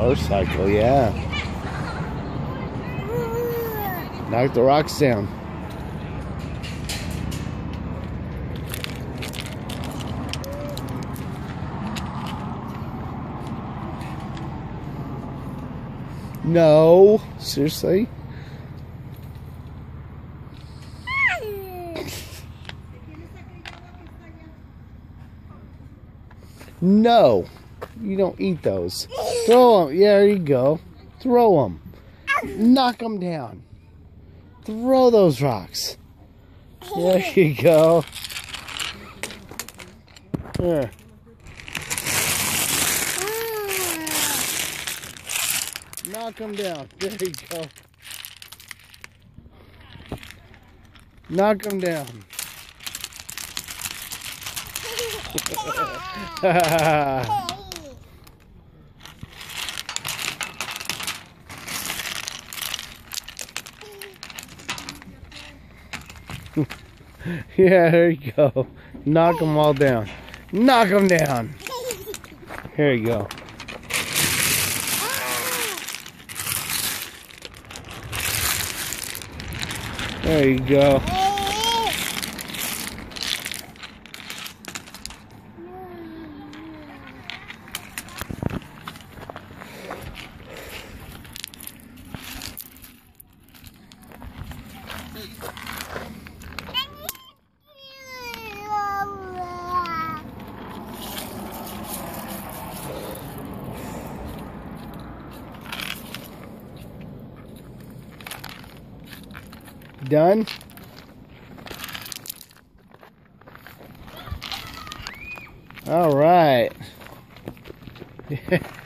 Motorcycle, yeah. Knock the rocks down. No, seriously? No, you don't eat those. Throw them. Yeah, there you go. Throw them. Knock them down. Throw those rocks. There you go. Here. Knock them down. There you go. Knock them down. Yeah, there you go. Knock them all down. Knock them down. Here you go. There you go. Done? All right.